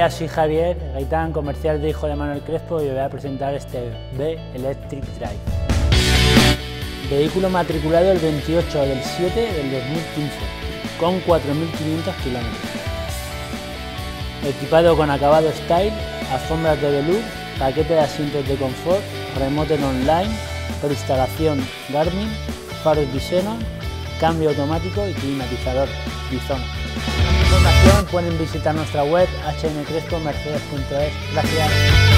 días, soy Javier Gaitán, comercial de hijo de Manuel Crespo, y os voy a presentar este B Electric Drive. Vehículo matriculado el 28 del 7 del 2015, con 4.500 kilómetros. Equipado con acabado Style, alfombras de velour, paquete de asientos de confort, remote online, preinstalación Garmin, faros Xenon, cambio automático y climatizador Bizona. Para más información pueden visitar nuestra web hmcrespomercedes.es. Gracias.